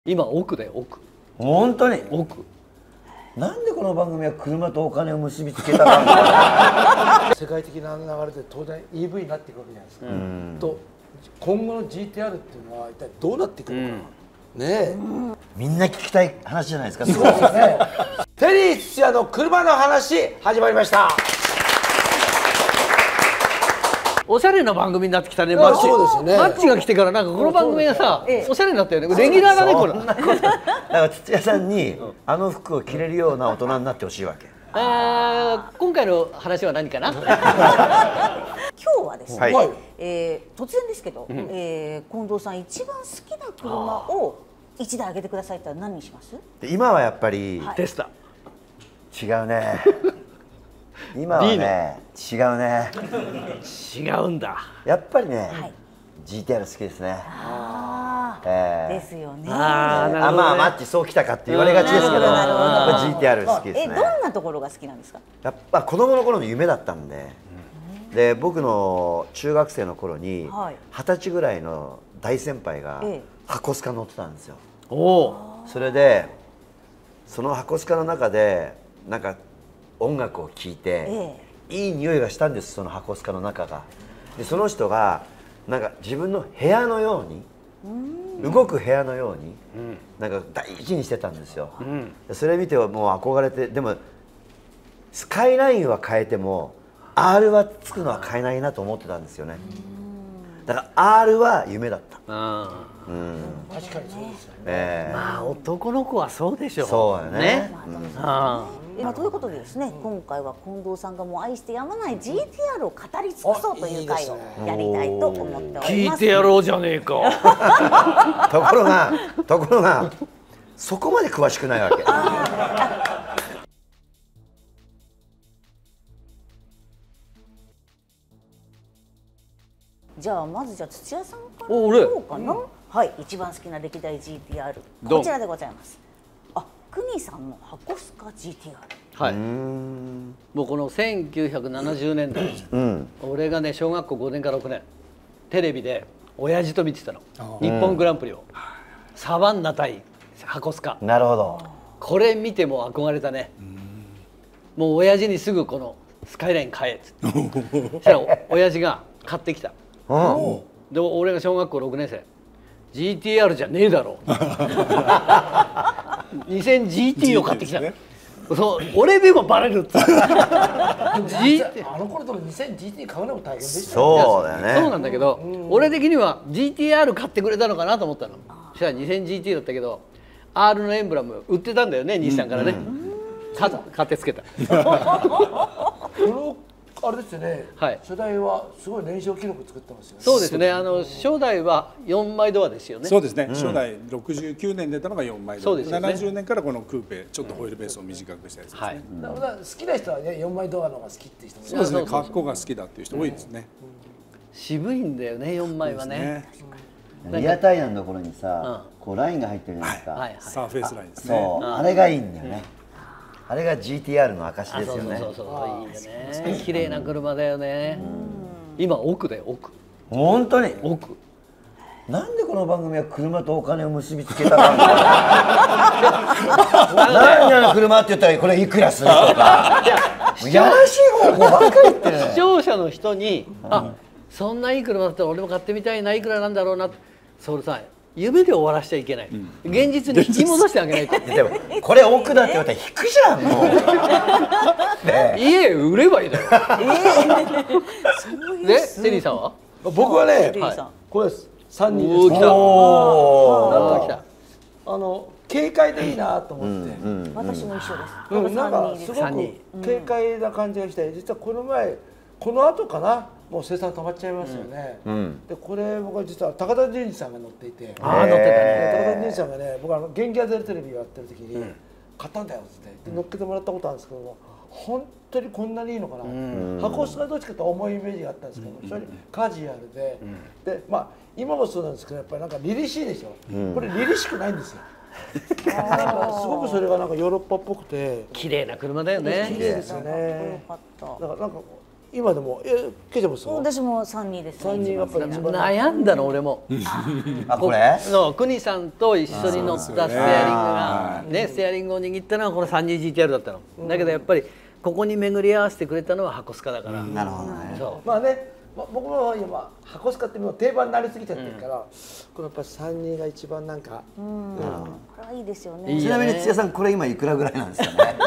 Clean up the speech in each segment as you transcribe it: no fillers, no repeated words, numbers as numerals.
今奥だよ、奥。 本当に奥。 なんでこの番組は車とお金を結びつけたか世界的な流れで当然 EV になっていくわけじゃないですか。と今後の GTR っていうのは一体どうなっていくのかな、ねえ、 みんな聞きたい話じゃないですか。 そうですね。テリー土屋の車の話始まりました。 おしゃれな番組になってきたね。 まあそうですよね。 マッチが来てからなんかこの番組がさ、おしゃれになったよね。レギュラーだねこれ。 だから土屋さんにあの服を着れるような大人になってほしいわけ。 今回の話は何かな。 今日はですね、 はい突然ですけど、近藤さん一番好きな車を一台あげてくださいって言ったら何にします？ 今はやっぱりテスタ。 違うね。今はね違うね。 違うんだ。 やっぱりね、 はい、 GTR 好きですね。 ですよね。 なるほどね。 まあマッチそうきたかって言われがちですけど、 なるほどやっぱ GTR 好きですね。 どんなところが好きなんですか？ やっぱ子供の頃の夢だったんで、で僕の中学生の頃にはい 20歳ぐらいの大先輩が箱スカ乗ってたんですよ。 おお。 それでその箱スカの中でなんか音楽を聴いて、いい匂いがしたんです、その箱スカの中が。でその人がなんか自分の部屋のように、動く部屋のように、なんか大事にしてたんですよ。でそれ見てもう憧れて、でもスカイラインは変えても R はつくのは変えないなと思ってたんですよね。だから R は夢だった。 確かにそうですよね。 まあ男の子はそうでしょう。 そうよね。 ということでですね、今回は近藤さんがもう愛してやまない GTR を語り尽くそうという回をやりたいと思っております。 聞いてやろうじゃねえか。 ところがそこまで詳しくないわけ。 じゃあまず土屋さんから俺どうかな。はい、一番好きな歴代 GTR こちらでございます。国さんの箱スカ GTR。 はい。もうこの1970年代、俺がね小学校5年から6年テレビで親父と見てたの。日本グランプリをサバンナ対箱スカ。 なるほど。 これ見ても憧れたね。もう親父にすぐこのスカイライン買えっつって。そしたら親父が買ってきた。で俺が小学校6年生 GTR じゃねえだろう。2000GT を買ってきた。そう俺でもバレるって。 あの頃でも 2000GT 買うのも大変でしたよね。 そうだよね。 そうなんだけど、俺的には GTR 買ってくれたのかなと思ったの。そしたら 2000GT だったけど R のエンブラム売ってたんだよね、日産からね。買ってつけた。 あれですよね、初代はすごい燃焼記録作ってますよね。 そうですね、初代は4枚ドアですよね。 そうですね、初代69年出たのが4枚ドア、 そうですよね。 70年からこのクーペ、ちょっとホイールベースを短くしたやつですね。 だから好きな人はね、4枚ドアの方が好きっていう人もいる。 そうですね、格好が好きだっていう人多いですね。 渋いんだよね、4枚はね。 リアタイヤのところにさ、こうラインが入ってるじゃないですか。 サーフェイスラインですね。 そう、あれがいいんだよね。あれが GTR の証ですよね。 そうそうそう、いいよね。綺麗な車だよね。今奥だよ、奥。 本当に奥。 なんでこの番組は車とお金を結びつけたか。何やの車って言ったらこれいくらするとか。やらしい方向ばっかり言ってる。 視聴者の人にそんないい車だったら俺も買ってみたいな、いくらなんだろうな。それさ、夢で終わらしちゃいけない。現実に引き戻してあげないと。 でもこれ奥だって言われたら引くじゃんもう。 家売ればいいだよ。で、テリーさんは？ 僕はね、これです。3人です。 来た。来た。 軽快でいいなと思って。 私も一緒です。 なんかすごく軽快な感じがして、実はこの前この後かな。もう生産止まっちゃいますよね。でこれ僕は実は高田純次さんが乗っていて、 乗ってたね。 高田純次さんがね、僕元気が出るテレビをやってる時に買ったんだよって乗っけてもらったことあるんですけども、本当にこんなにいいのかな。箱スカどっちかと重いイメージがあったんですけど、それカジュアルで、まあ今もそうなんですけど、やっぱりなんか凛々しいでしょ。これ凛々しくないんですよ。なんかすごくそれがなんかヨーロッパっぽくて綺麗な車だよね。 綺麗ですよね。だからなんか今でもケイちゃんもそう。 私も32ですね。 32やっぱり一番悩んだの俺も。 あ、これの国さんと一緒に乗ったステアリングがね、ステアリングを握ったのはこの 32GTR だったの。だけどやっぱりここに巡り合わせてくれたのは箱スカだから。 なるほどね。 そう。 まあね、僕も今箱スカってもう定番になりすぎちゃってるから、これやっぱり32が一番なんか。 これはいいですよね。 ちなみに土屋さんこれ今いくらぐらいなんですかね。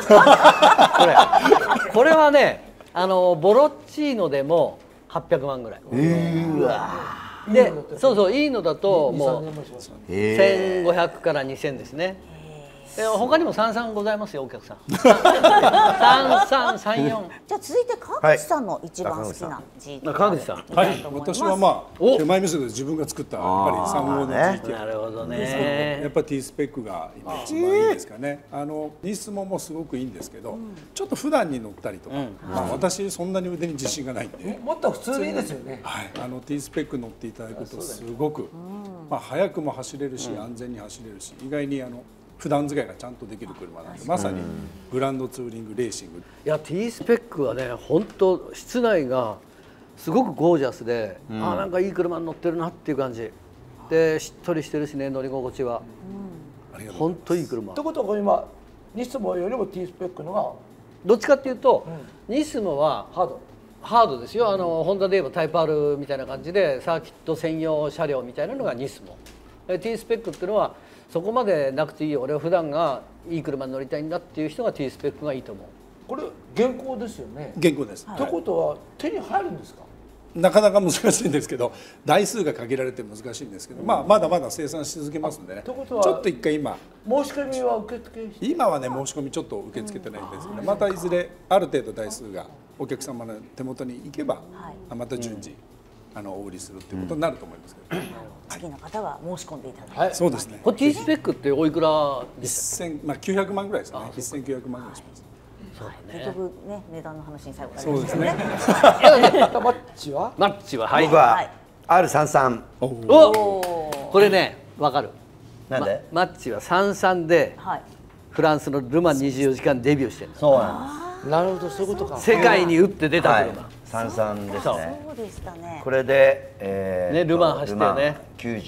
これはね、ボロッチーノでも800万ぐらい。 うわ。 で、そうそう、いいのだともうへ 1500から2000ですね。他にも33ございますよ、お客さん。3334。 じゃあ続いて川口さんの一番好きな GTR。 川口さん。 はい、私はまあ手前味噌で自分が作ったやっぱり3号の GTR。 なるほどやね。 っぱ T スペックが今一番いいですかね。ニスモもすごくいいんですけど、ちょっと普段に乗ったりとか、まあ私そんなに腕に自信がないんで、 もっと普通でいいですよね。 はい、T スペック乗っていただくとすごく、まあ速くも走れるし安全に走れるし、意外に普段使いがちゃんとできる車なんで、まさにグランドツーリングレーシング。 いや T スペックはね、本当室内がすごくゴージャスで、なんかいい車に乗ってるなっていう感じで、しっとりしてるしね、乗り心地は。本当いい車。 ってことは今ニスモよりも T スペックのがどっちかっていうと、ニスモはハード。 ハードですよ。ホンダで言えばタイプ R みたいな感じでサーキット専用車両みたいなのがニスモ。T スペックっていうのはそこまでなくていいよ、俺は普段がいい車に乗りたいんだっていう人が T スペックがいいと思う。 これ現行ですよね。 現行です。 ってことは手に入るんですか。 なかなか難しいんですけど、台数が限られて難しいんですけど、まあまだまだ生産し続けますんでね。ちょっと一回今申し込みは受付して。 今はね申し込みちょっと受け付けてないんですけど、またいずれある程度台数がお客様の手元に行けば、また順次お売りするっていうことになると思いますけど。 次の方は申し込んでいただいて。 はい。 そうですね。 これ T スペックっておいくらですか。 まあ900万ぐらいですね。1900万ぐらいします。 結局ね、値段の話に最後そうですね。 マッチは？ マッチははい。 僕は R33。 お、これね、わかる。 なんで？ マッチは33でフランスのルマン24時間デビューしてる。 そうなんなるほど、そういうことか。 世界に打って出た車。 33ですね。 そうでしたね。 これでね、ルマン走ったよね。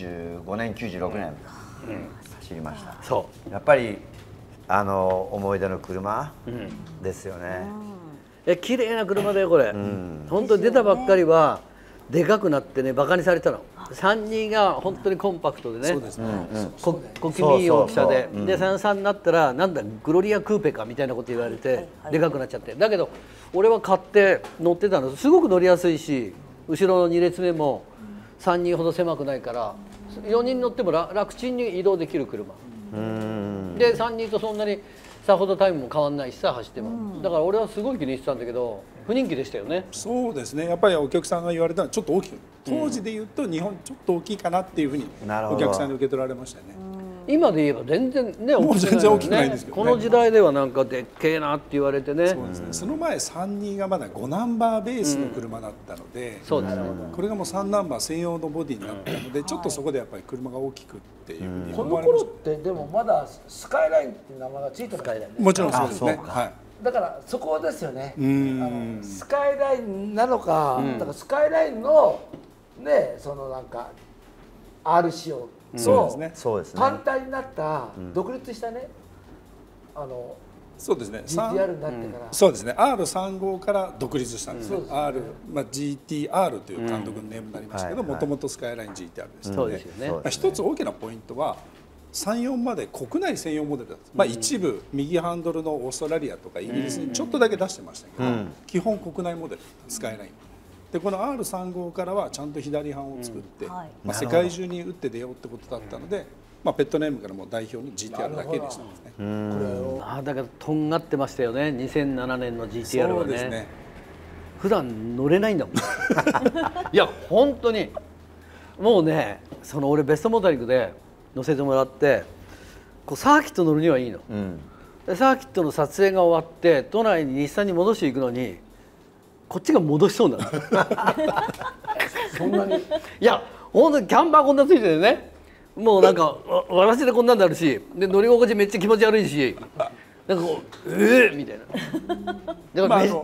95年96年走りました。 そやっぱり思い出の車ですよね。 綺麗な車だよこれ。本当に出たばっかりはでかくなってね、バカにされたの。32が本当にコンパクトでね、小気味いい大きさで、で33になったらなんだグロリアクーペかみたいなこと言われてでかくなっちゃって、だけど俺は買って乗ってたの、すごく乗りやすいし、後ろの2列目も3人ほど狭くないから4人乗っても楽ちんに移動できる車で、3人とそんなにさほどタイムも変わんないしさ、走っても。だから俺はすごい気に入ってたんだけど不人気でしたよね。 そうですね。やっぱりお客さんが言われたのはちょっと大きく、当時で言うと日本ちょっと大きいかなっていうふうにお客さんに受け取られましたよね。 今で言えば全然ね、 もう全然大きくないんですけどね。 この時代ではなんかでっけえなって言われてね。 そうですね。その前32がまだ5ナンバーベースの車だったので、 そうですね。 これがもう3ナンバー専用のボディになったので、ちょっとそこでやっぱり車が大きくっていうふうにこ思われましの頃ってでもまだスカイラインっていう名前がついてましたよね。 た。もちろんそうですね。はい。 だからそこですよね。スカイラインなのか、だからスカイラインのね、そのなんか R 仕様と単体になった独立したね、 そうですね。 GTR になってから、 そうですね。R35から独立したんですね。R、まあ GTR という監督のネームになりましたけど、もともとスカイライン GTR でしたそうので、 ですよね。 一つ大きなポイントは34まで国内専用モデルだった。まあ一部右ハンドルのオーストラリアとかイギリスにちょっとだけ出してましたけど、基本国内モデルスカイライン。でこの R35からはちゃんと左半を作って、まあ世界中に打って出ようってことだったので、まあペットネームからも代表に GTR だけにしたんですね。 ああ、だからとんがってましたよね。2007年の GTR はね。 そうですね。 普段乗れないんだもん。いや本当にもうね、その俺ベストモータリングで乗せてもらって、こうサーキット乗るにはいいの。でサーキットの撮影が終わって都内に日産に戻していくのに、こっちが戻しそうなの。 そんなに。 いや本当にキャンバーこんなついててね、もうなんかわらしでこんなんなるし、で乗り心地めっちゃ気持ち悪いし、なんかこうみたいな。だから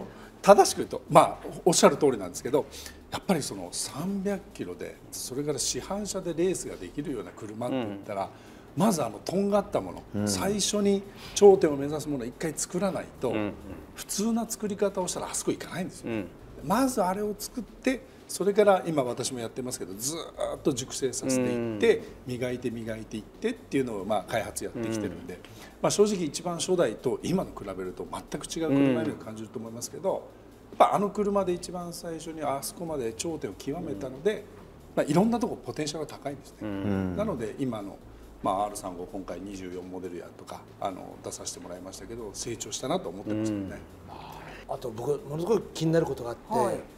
正しく言うとおっしゃる通りなんですけど、やっぱりその300キロでそれから市販車でレースができるような車って言ったら、まずとんがったもの、最初に頂点を目指すものを一回作らないと、普通な作り方をしたらあそこ行かないんですよ。まずあれを作って、それから今私もやってますけど、ずっと熟成させていって磨いていってっていうのを開発やってきてるんで、正直一番初代と今の比べると全く違う車には感じると思いますけど、あの車で一番最初にあそこまで頂点を極めたので、いろんなとこポテンシャルが高いんですね。なので今のR35 今回24モデルやとか出させてもらいましたけど、成長したなと思ってますけどね。 あと僕ものすごい気になることがあって、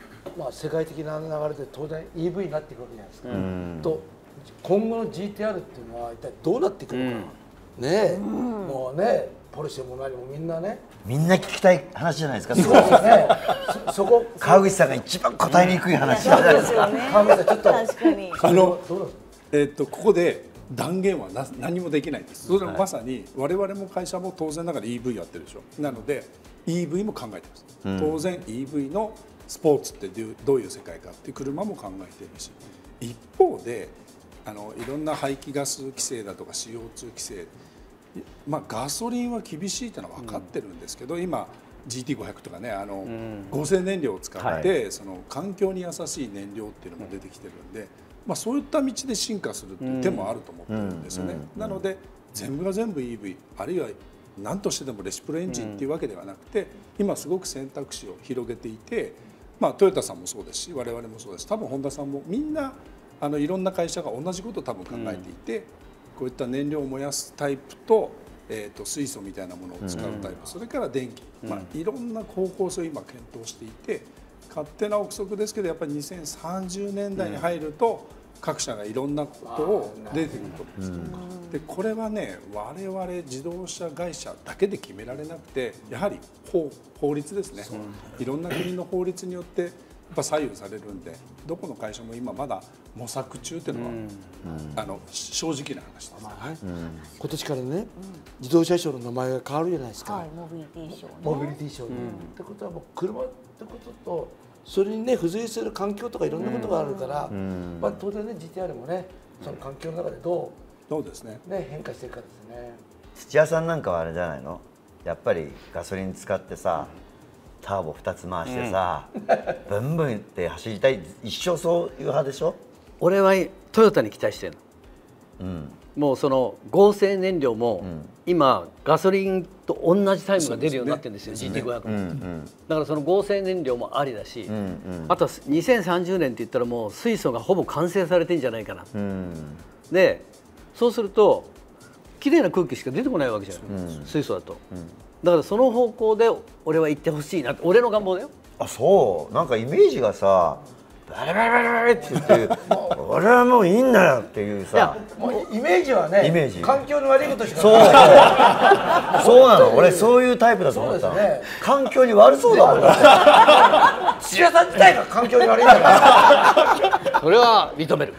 世界的な流れで当然 EV になっていくわけじゃないですか。と今後の GTR っていうのは一体どうなっていくのか、ねえ、もうねポルシェも何もみんなね、 みんな聞きたい話じゃないですか。 そうですね。そこ川口さんが一番答えにくい話じゃないですか。 川口さんちょっと確かにここで断言は何もできないんです。それはまさに我々も会社も当然ながら EV やってるでしょ。なので EV も考えてます。当然 EV のスポーツってどういう世界かっていう車も考えてるし、一方でいろんな排気ガス規制だとか CO2 規制、ガソリンは厳しいってのは分かってるんですけど、今 GT500 とかね合成燃料を使って、その環境に優しい燃料っていうのも出てきてるんで、そういった道で進化するっていう手もあると思ってるんですよね。なので全部が全部 EV あるいは何としてでもレシプロエンジンっていうわけではなくて、今すごく選択肢を広げていて、トヨタさんもそうですし我々もそうですし、多分ホンダさんもみんないろんな会社が同じことを多分考えていて、こういった燃料を燃やすタイプと、水素みたいなものを使うタイプ、それから電気、いろんな方向性を今検討していて、勝手な憶測ですけどやっぱり2030年代に入ると各社がいろんなことを出てくると思うんです。でこれはね、我々自動車会社だけで決められなくて、やはり法律ですね。いろんな国の法律によってやっぱ左右されるんで、どこの会社も今まだ模索中っていうのは、正直な話です。 今年からね、自動車ショーの名前が変わるじゃないですか。 モビリティショーね。 モビリティショーに。ってことはもう車ってこととそれにね付随する環境とかいろんなことがあるから、当然ね GTR もねその環境の中でどうですね変化していくかですね。 土屋さんなんかはあれじゃないの？やっぱりガソリン使ってさ、ターボ2つ回してさ、ブンブンって走りたい、一生そういう派でしょ？ 俺はトヨタに期待してるの。もうその合成燃料も今ガソリンと同じタイムが出るようになってるんですよ、GT500 も。だからその合成燃料もありだし、あとは2030年って言ったらもう水素がほぼ完成されてんじゃないかな。でそうするときれいな空気しか出てこないわけじゃない、水素だと。だからその方向で俺は行ってほしいなって、俺の願望だよ。 あ、そう、なんかイメージがさバラバラバラバラって言って俺はもういいんだよっていうさ、 もうイメージはね、 イメージ環境の悪いことしかそうそうなの。俺そういうタイプだと思ったの。環境に悪そうだもん。 土屋さん自体が環境に悪いんだから。 それは認める。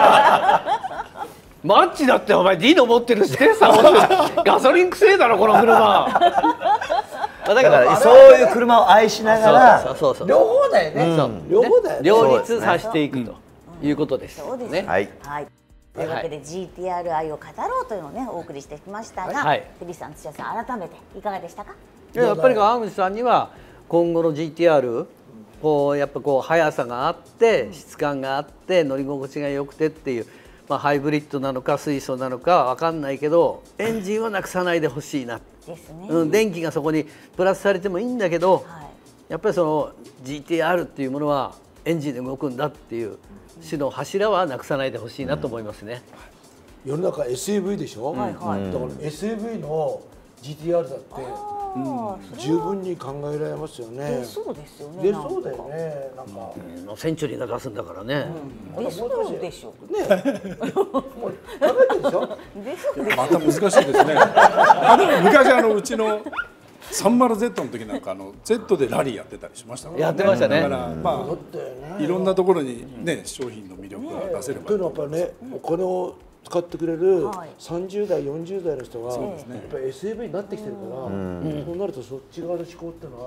マッチだってお前 D の持ってるしさ、ガソリンくせえだろこの車。 だからそういう車を愛しながら両方だよね。両方だよね。 両立させていくということです。 そうですね。はい。というわけで GTR 愛を語ろうというのをねお送りしてきましたが、テリーさん、土屋さん改めていかがでしたか？ やっぱり川口さんには今後の GTR こうやっぱこう速さがあって質感があって乗り心地が良くてっていう。ハイブリッドなのか水素なのか分かんないけど、エンジンはなくさないでほしいな。 ですね。 電気がそこにプラスされてもいいんだけど、やっぱりその GTR っていうものはエンジンで動くんだっていう種の柱はなくさないでほしいなと思いますね。 世の中 SUV でしょ。だから SUV の GTR だって十分に考えられますよね。 そうですよね。 出そうだよね。なんかセンチュリーが出すんだからね。 そうでしょ。 ね。もう考えてるでしょ。 また難しいですね。昔うちの 30Z の時なんかZ でラリーやってたりしましたからね。 やってましたね。 だからいろんなところにね商品の魅力が出せれば。 というのはやっぱりね、お金を使ってくれる30代40代の人がやっぱり SUV になってきてるから、そうなるとそっち側の思考っていうのは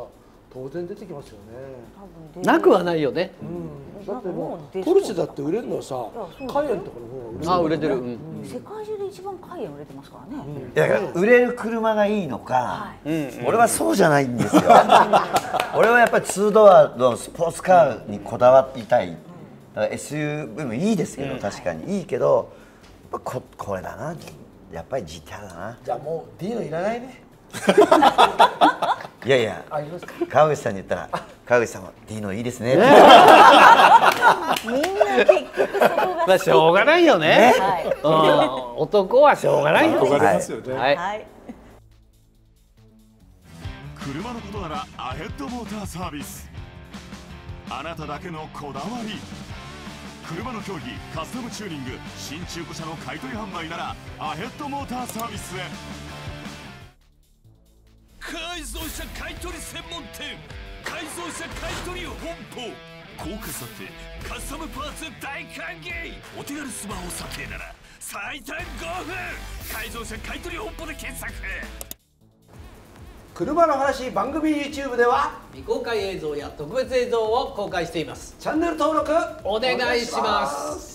当然出てきますよね。 なくはないよね。 だってもうポルシェだって売れるのはさ、カイエンとかの方が売れる。 売れてる。 世界中で一番カイエン売れてますからね。 だから売れる車がいいのか、俺はそうじゃないんですよ。俺はやっぱり2ドアのスポーツカーにこだわりたい。だから SUV もいいですけど、確かにいいけど、やっぱこれだな。やっぱり GTR だな。 じゃあもう D のいらないね。 いやいや、川口さんに言ったら、川口さんは D のいいですね。 みんな結局そこがまあしょうがないよね。男はしょうがないよ。 憧れますよね。 はい。 車のことならアヘッドモーターサービス。あなただけのこだわり。車の競技、カスタムチューニング、新中古車の買い取り販売ならアヘッドモーターサービスへ。 改造車買取専門店、改造車買取本舗。高価査定、カスタムパーツ大歓迎。お手軽スマホ査定なら最短5分。改造車買取本舗で検索。 車の話番組 YouTube では未公開映像や特別映像を公開しています。 チャンネル登録お願いします。